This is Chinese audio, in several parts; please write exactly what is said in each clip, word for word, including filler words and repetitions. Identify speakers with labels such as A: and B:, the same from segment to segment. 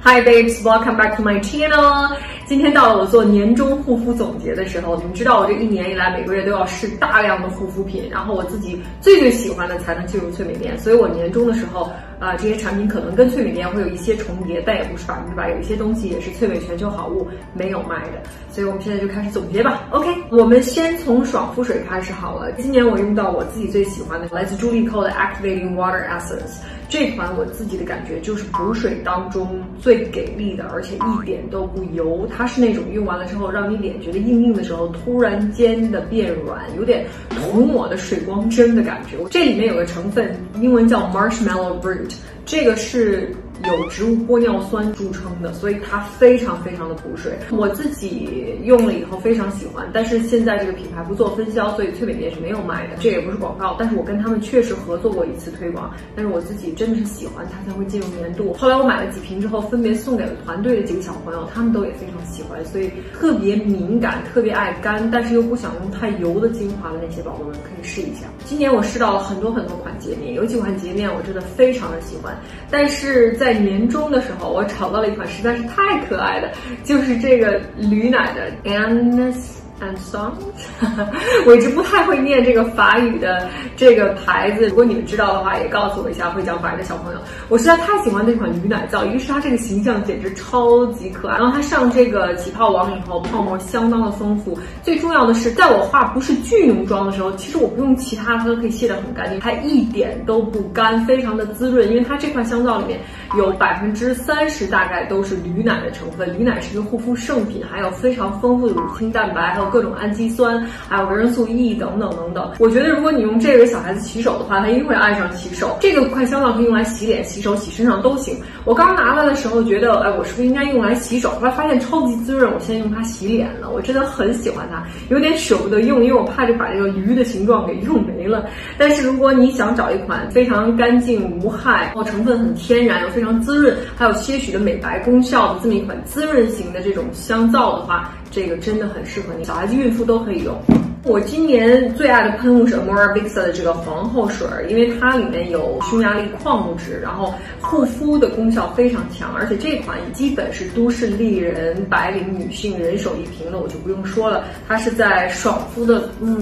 A: Hi babes, welcome back to my channel. 今天到了我做年终护肤总结的时候，你们知道我这一年以来每个月都要试大量的护肤品，然后我自己最最喜欢的才能进入萃美店，所以我年终的时候啊、呃，这些产品可能跟萃美店会有一些重叠，但也不是百分之百，有一些东西也是萃美全球好物没有卖的，所以我们现在就开始总结吧。OK， 我们先从爽肤水开始好了。今年我用到我自己最喜欢的来自朱莉蔻的 Activating Water Essence， 这款我自己的感觉就是补水当中最给力的，而且一点都不油。它是那种用完了之后让你脸觉得硬硬的时候突然间的变软，有点涂抹的水光针的感觉。这里面有个成分英文叫 Marshmallow Root， 这个是有植物玻尿酸著称的，所以它非常非常的补水。我自己用了以后非常喜欢，但是现在这个品牌不做分销，所以萃美店是没有卖的。这也不是广告，但是我跟他们确实合作过一次推广，但是我自己真的是喜欢它才会进入年度。后来我买了几瓶之后，分别送给了团队的几个小朋友，他们都也非常喜欢，所以特别敏感、特别爱干，但是又不想用太油的精华的那些宝宝们可以试一下。今年我试到了很多很多款洁面，有几款洁面我真的非常的喜欢，但是在在年终的时候，我找到了一款实在是太可爱的，就是这个驴奶的 Annis and Sons 我一直不太会念这个法语的这个牌子，如果你们知道的话也告诉我一下，会讲法语的小朋友。我实在太喜欢这款驴奶皂，一个是它这个形象简直超级可爱，然后它上这个起泡网以后泡沫相当的丰富，最重要的是在我化不是巨浓妆的时候，其实我不用其他它都可以卸得很干净，它一点都不干，非常的滋润，因为它这款香皂里面有百分之三十大概都是驴奶的成分，驴奶是一个护肤圣品，还有非常丰富的乳清蛋白，还有各种氨基酸，还有维生素 E 等等等等。我觉得如果你用这个给小孩子洗手的话，他一定会爱上洗手。这个款香皂可以用来洗脸、洗手、洗身上都行。我刚拿来的时候觉得，哎，我是不是应该用来洗手？后来发现超级滋润，我现在用它洗脸了。我真的很喜欢它，有点舍不得用，因为我怕就把这个驴的形状给用没了。但是如果你想找一款非常干净无害，然后成分很天然又非常滋润，还有些许的美白功效的这么一款滋润型的这种香皂的话，这个真的很适合你，小孩子、孕妇都可以用。我今年最爱的喷雾是 Amora-Vixa 的这个皇后水，因为它里面有匈牙利矿物质，然后护肤的功效非常强，而且这款基本是都市丽人、白领女性人手一瓶的，我就不用说了。它是在爽肤的，嗯，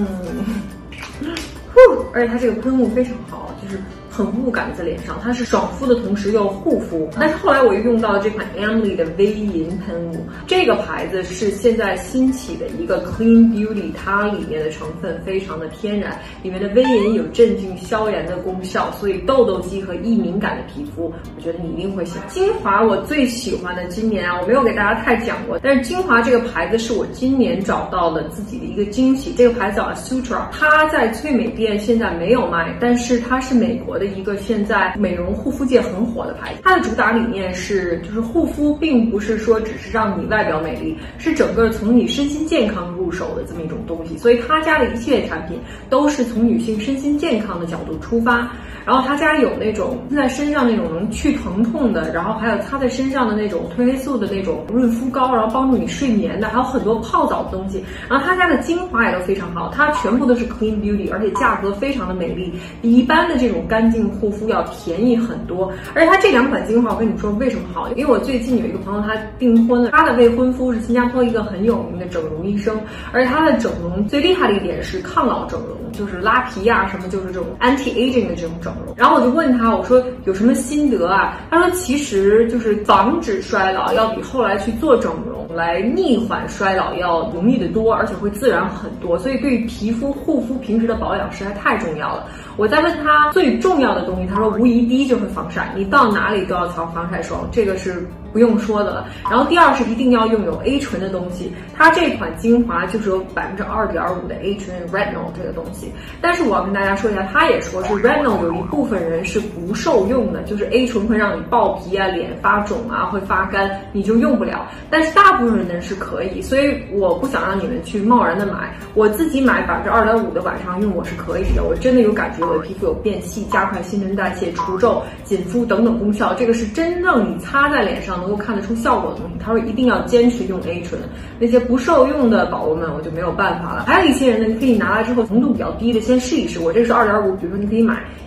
A: 而且它这个喷雾非常好，就是很雾感在脸上，它是爽肤的同时又护肤。但是后来我又用到了这款 Emily 的微银喷雾，这个牌子是现在兴起的一个 Clean Beauty， 它里面的成分非常的天然，里面的微银有镇静消炎的功效，所以痘痘肌和易敏感的皮肤，我觉得你一定会喜欢。精华我最喜欢的今年啊，我没有给大家太讲过，但是精华这个牌子是我今年找到了自己的一个惊喜，这个牌子叫 Sutra， 它在萃美店现在没有卖，但是它是美国的一个现在美容护肤界很火的牌子。它的主打理念是，就是护肤并不是说只是让你外表美丽，是整个从你身心健康入手的这么一种东西。所以他家的一系列产品都是从女性身心健康的角度出发。然后他家有那种在身上那种能去疼痛的，然后还有擦在身上的那种褪黑素的那种润肤膏，然后帮助你睡眠的，还有很多泡澡的东西。然后他家的精华也都非常好，它全部都是 clean beauty， 而且价格非常的美丽，比一般的这种干净护肤要便宜很多。而且它这两款精华，我跟你们说为什么好，因为我最近有一个朋友他订婚了，他的未婚夫是新加坡一个很有名的整容医生，而且他的整容最厉害的一点是抗老整容，就是拉皮啊什么，就是这种 anti-aging 的这种整容。然后我就问他，我说有什么心得啊？他说其实就是防止衰老要比后来去做整容来逆缓衰老要容易得多，而且会自然很多，所以对于皮肤护肤平时的保养实在太重要了。我在问他最重要的东西，他说无疑第一就是防晒，你到哪里都要擦防晒霜，这个是不用说的了。然后第二是一定要用有 A 醇的东西，它这款精华就是有百分之二点五的 A 醇 retinol 这个东西。但是我要跟大家说一下，他也说是 retinol 有一部分人是不受用的，就是 A 醇会让你爆皮啊、脸发肿啊、会发干，你就用不了。但是大部分人是可以，所以我不想让你们去贸然的买。我自己买百分之二点五的晚上用我是可以的，我真的有感觉我的皮肤有变细、加快新陈代谢、除皱、紧肤等等功效，这个是真正你擦在脸上能够看得出效果的东西。他说一定要坚持用 A 醇，那些不受用的宝宝们我就没有办法了。还有一些人呢，你可以拿来之后浓度比较低的先试一试，我这个是二点五，比如说你可以买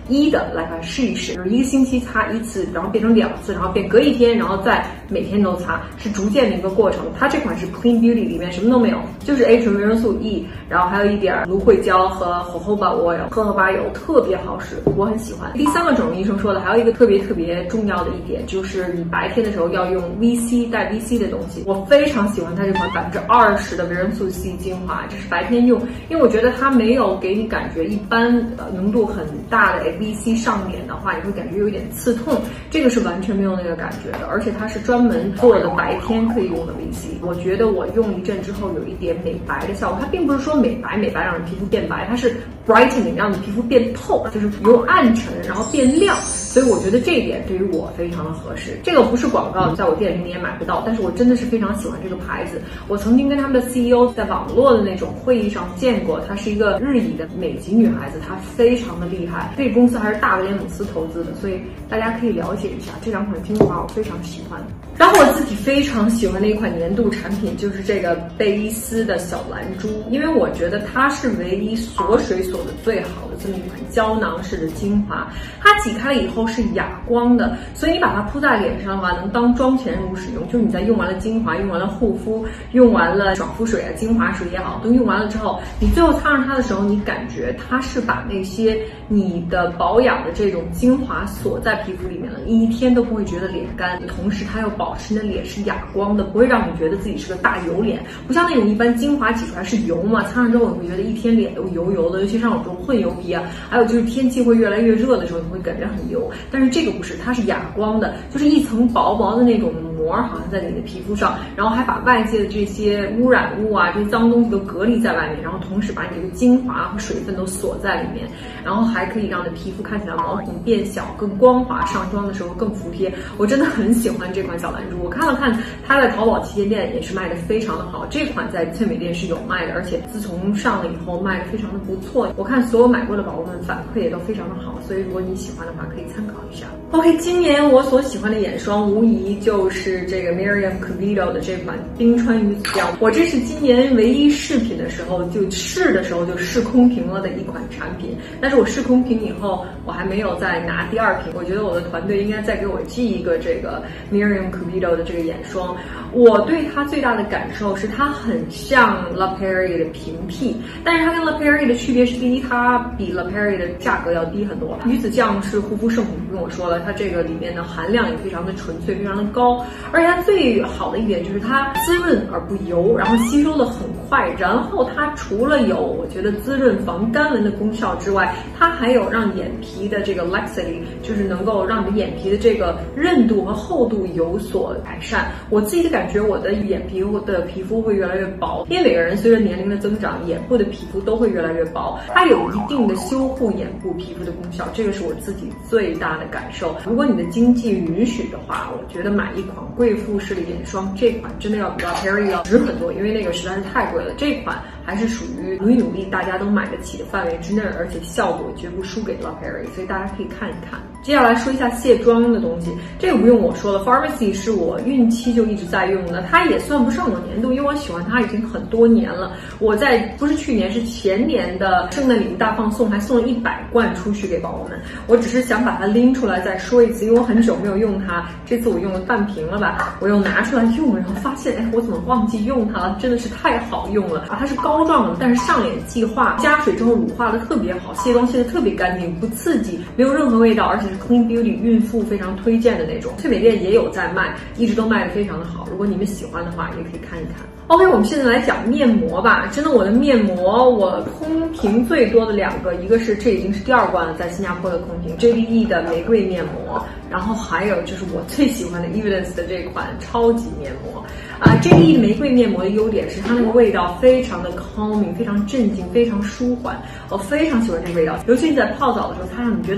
A: 一的来把它试一试，就是一个星期擦一次，然后变成两次，然后变隔一天，然后再每天都擦，是逐渐的一个过程。它这款是 Clean Beauty， 里面什么都没有，就是 A 醇、维生素 E， 然后还有一点芦荟胶和 jojoba oil 荷荷巴油，特别好使，我很喜欢。第三个整容医生说的还有一个特别特别重要的一点，就是你白天的时候要用 V C 带 V C 的东西。我非常喜欢它这款百分之二十的维生素 C 精华，这是白天用，因为我觉得它没有给你感觉一般呃浓度很大的 V C 上脸的话，你会感觉有一点刺痛，这个是完全没有那个感觉的，而且它是专门做的白天可以用的 V C。我觉得我用一阵之后有一点美白的效果，它并不是说美白美白让你皮肤变白，它是 brightening 让你皮肤变透，就是由暗沉然后变亮，所以我觉得这一点对于我非常的合适。这个不是广告，在我店里你也买不到，但是我真的是非常喜欢这个牌子。我曾经跟他们的 C E O 在网络的那种会议上见过，她是一个日裔的美籍女孩子，她非常的厉害，这个公司还是大威廉姆斯投资的，所以大家可以了解一下这两款精华，我非常喜欢。然后我自己非常喜欢的一款年度产品就是这个贝伊丝的小蓝珠，因为我觉得它是唯一锁水锁的最好的这么一款胶囊式的精华，它挤开了以后是哑光的，所以你把它铺在脸上的话，能当妆前乳使用。就是你在用完了精华、用完了护肤、用完了爽肤水啊、精华水也好，都用完了之后，你最后擦上它的时候，你感觉它是把那些你的保养的这种精华锁在皮肤里面了，你一天都不会觉得脸干，同时它又保持你的脸是哑光的，不会让你觉得自己是个大油脸，不像那种一般精华挤出来是油嘛，擦上之后你会觉得一天脸都油油的，尤其像我这种混油皮啊，还有就是天气会越来越热的时候，你会感觉很油。但是这个不是，它是哑光的，就是一层薄薄的那种膜，好像在你的皮肤上，然后还把外界的这些污染物啊、这些脏东西都隔离在外面，然后同时把你这个精华和水分都锁在里面，然后还可以让你的皮肤看起来毛孔变小、更光滑，上妆的时候更服帖。我真的很喜欢这款小蓝珠，我看了看它在淘宝旗舰店也是卖的非常的好，这款在翠美店是有卖的，而且自从上了以后卖的非常的不错。我看所有买过的宝宝们反馈也都非常的好，所以如果你喜欢的话可以参考一下。OK， 今年我所喜欢的眼霜无疑就是这个 Miriam Covito 的这款冰川鱼子酱，我这是今年唯一试品的时候就试的时候就试空瓶了的一款产品，但是我试空瓶以后我还没有再拿第二瓶，我觉得我的团队应该再给我寄一个这个 Miriam Covito 的这个眼霜。我对它最大的感受是它很像 La Prairie 的平替，但是它跟 La Prairie 的区别是，第一，它比 La Prairie 的价格要低很多。鱼子酱是护肤圣品，不用我说了，它这个里面的含量也非常的纯粹，非常的高，而且它最好的一点就是它滋润而不油，然后吸收的很快，然后它除了有我觉得滋润防干纹的功效之外，它还有让眼皮的这个 laxity， 就是能够让你的眼皮的这个韧度和厚度有所改善。我自己的感觉，我的眼皮的皮肤会越来越薄，因为每个人随着年龄的增长，眼部的皮肤都会越来越薄，它有一定的修护眼部皮肤的功效，这个是我自己最大的感受。如果你的经济允许的话，我觉得买一款贵妇式的眼霜，这款真的要比 La Prairie 要值很多，因为那个实在是太贵了。这款还是属于努一努力大家都买得起的范围之内，而且效果绝不输给 La Prairie， 所以大家可以看一看。接下来说一下卸妆的东西，这个不用我说了 ，Pharmacy 是我孕期就一直在用的，它也算不上我年度，因为我喜欢它已经很多年了。我在不是去年是前年的圣诞礼物大放送，还送了一百罐出去给宝宝们。我只是想把它拎出来再说一次，因为我很久没有用它，这次我用了半瓶了吧，我又拿出来用了，然后发现，哎，我怎么忘记用它了？真的是太好用了啊！它是膏状的，但是上脸即化，加水之后乳化的特别好，卸妆卸的特别干净，不刺激，没有任何味道，而且是 Clean Beauty 孕妇非常推荐的那种。翠美店也有在卖，一直都卖的非常的好。如果你们喜欢的话，也可以看一看。OK， 我们现在来讲面膜吧。真的，我的面膜我空瓶最多的两个，一个是这已经是第二罐了，在新加坡的空瓶 J D E 的玫瑰面膜，然后还有就是我最喜欢的 Evidence 的这款超级面膜。啊 ，J D E 的玫瑰面膜的优点是它那个味道非常的 calming， 非常镇静，非常舒缓。我非常喜欢这个味道，尤其你在泡澡的时候，它让你觉得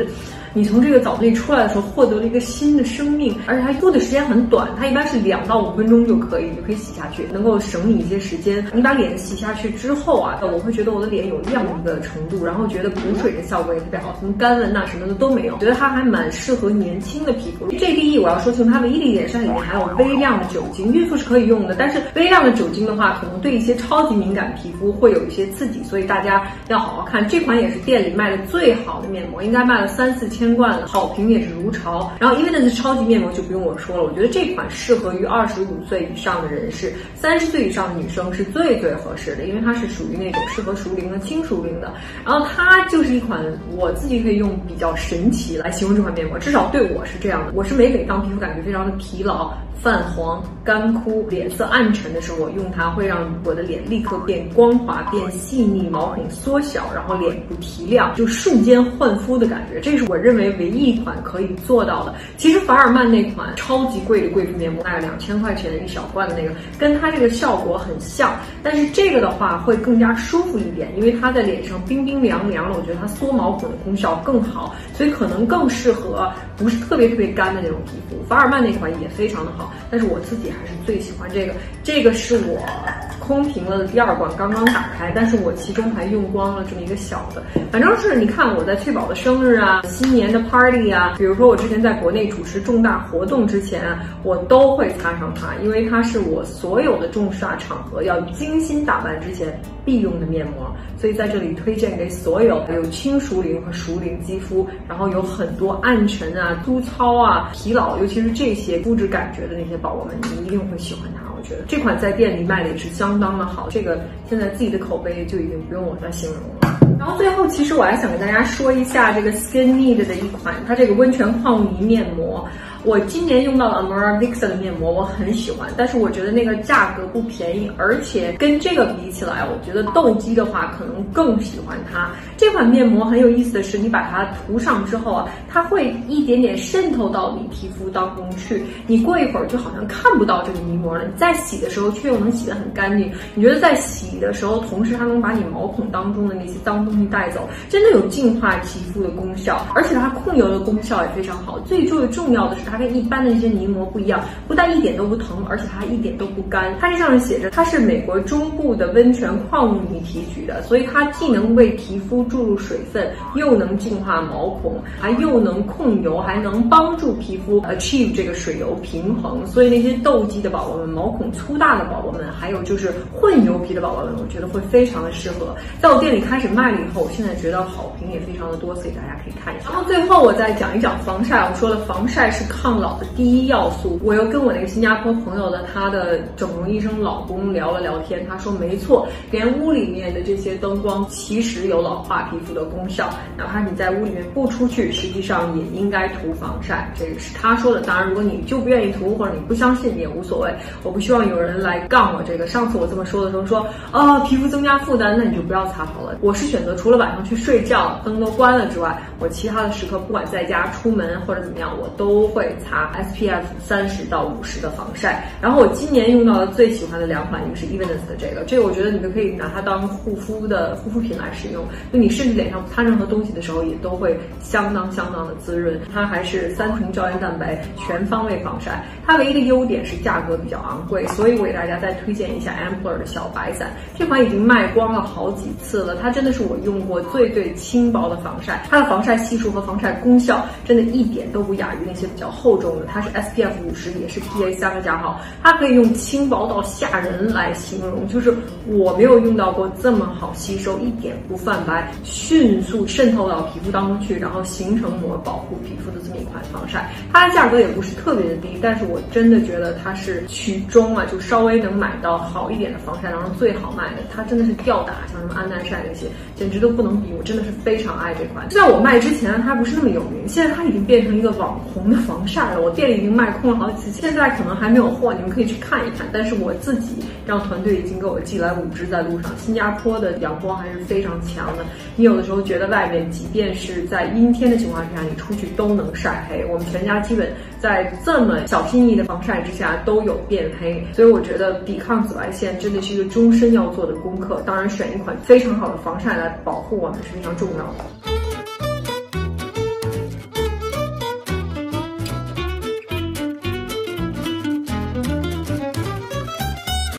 A: 你从这个澡内出来的时候获得了一个新的生命，而且它用的时间很短，它一般是两到五分钟就可以，你就可以洗下去，能够省你一些时间。你把脸洗下去之后啊，我会觉得我的脸有亮的程度，然后觉得补水的效果也特别好，什么干纹呐什么的都没有，觉得它还蛮适合年轻的皮肤。这第一我要说清楚，它唯一的一点是它里面含有微量的酒精，孕妇是可以用的，但是微量的酒精的话，可能对一些超级敏感皮肤会有一些刺激，所以大家要好好看。这款也是店里卖的最好的面膜，应该卖了三四千罐了，好评也是如潮。然后因为那是超级面膜就不用我说了，我觉得这款适合于二十五岁以上的人士，三十岁以上的女生是最最合适的，因为它是属于那种适合熟龄的轻熟龄的。然后它就是一款我自己可以用比较神奇来形容这款面膜，至少对我是这样的。我是每每当皮肤感觉非常的疲劳、泛黄、干枯、脸色暗沉的时候，我用它会让我的脸立刻变光滑、变细腻，毛孔缩小，然后脸部提亮，就瞬间焕肤的感觉。这是我认为唯一一款可以做到的。其实凡尔曼那款超级贵的贵妇面膜，大概两千块钱的一小罐的那个，跟它这个效果很像，但是这个的话会更加舒服一点，因为它在脸上冰冰凉凉的，我觉得它缩毛孔的功效更好，所以可能更适合不是特别特别干的那种皮肤。凡尔曼那款也非常的好，但是我自己还是最喜欢这个。这个是我空瓶了的第二罐，刚刚打开，但是我其中还用光了这么一个小的。反正是你看我在翠宝的生日啊、新年的 party 啊，比如说我之前在国内主持重大活动之前啊，我都会擦上它，因为它是我所有的重大场合要精心打扮之前必用的面膜，所以在这里推荐给所有有轻熟龄和熟龄肌肤，然后有很多暗沉啊、粗糙啊、疲劳，尤其是这些肤质感觉的那些宝宝们，你一定会喜欢它。我觉得这款在店里卖的也是相当的好，这个现在自己的口碑就已经不用我再形容了。然后最后，其实我还想跟大家说一下这个 Skin Need 的一款，它这个温泉矿物泥面膜。我今年用到了 Amora Vixen 的面膜，我很喜欢，但是我觉得那个价格不便宜，而且跟这个比起来，我觉得痘肌的话可能更喜欢它。这款面膜很有意思的是，你把它涂上之后啊，它会一点点渗透到你皮肤当中去，你过一会儿就好像看不到这个泥膜了。你在洗的时候却又能洗得很干净，你觉得在洗的时候，同时它能把你毛孔当中的那些脏东西带走，真的有净化皮肤的功效，而且它控油的功效也非常好。最最重要的是，它跟一般的一些泥膜不一样，不但一点都不疼，而且它一点都不干。它这上面写着它是美国中部的温泉矿物泥提取的，所以它既能为皮肤注入水分，又能净化毛孔，还又能控油，还能帮助皮肤 achieve 这个水油平衡。所以那些痘肌的宝宝们、毛孔粗大的宝宝们，还有就是混油皮的宝宝们，我觉得会非常的适合。在我店里开始卖了以后，我现在觉得好评也非常的多，所以大家可以看一下。然后最后我再讲一讲防晒，我说了防晒是抗老的第一要素。我又跟我那个新加坡朋友的他的整容医生老公聊了聊天，他说没错，连屋里面的这些灯光其实有老化皮肤的功效，哪怕你在屋里面不出去，实际上也应该涂防晒，这个是他说的。当然如果你就不愿意涂，或者你不相信也无所谓，我不希望有人来杠我这个。上次我这么说的时候说啊、哦、皮肤增加负担，那你就不要擦好了。我是选择除了晚上去睡觉灯都关了之外，我其他的时刻不管在家出门或者怎么样，我都会擦 S P F 三十到五十的防晒。然后我今年用到的最喜欢的两款，一个是 Evenus 的这个，这个我觉得你们可以拿它当护肤的护肤品来使用，就你甚至脸上擦任何东西的时候也都会相当相当的滋润。它还是三重胶原蛋白全方位防晒。它唯一的优点是价格比较昂贵，所以我给大家再推荐一下 Ampler 的小白伞，这款已经卖光了好几次了，它真的是我用过最最轻薄的防晒，它的防晒系数和防晒功效真的一点都不亚于那些比较厚重的。它是 S P F 五十，也是 P A 三个加号，它可以用轻薄到吓人来形容，就是我没有用到过这么好吸收，一点不泛白，迅速渗透到皮肤当中去，然后形成膜保护皮肤的这么一款防晒。它的价格也不是特别的低，但是我真的觉得它是曲中啊，就稍微能买到好一点的防晒当中最好卖的。它真的是吊打像什么安耐晒那些，简直都不能比。我真的是非常爱这款。在我卖之前它不是那么有名，现在它已经变成一个网红的防晒了，我店里已经卖空了好几次，现在可能还没有货，你们可以去看一看。但是我自己让团队已经给我寄来五支在路上。新加坡的阳光还是非常强的，你有的时候觉得外面即便是在阴天的情况下，你出去都能晒黑。我们全家基本在这么小心翼翼的防晒之下都有变黑，所以我觉得抵抗紫外线真的是一个终身要做的功课。当然选一款非常好的防晒来保护我们是非常重要的。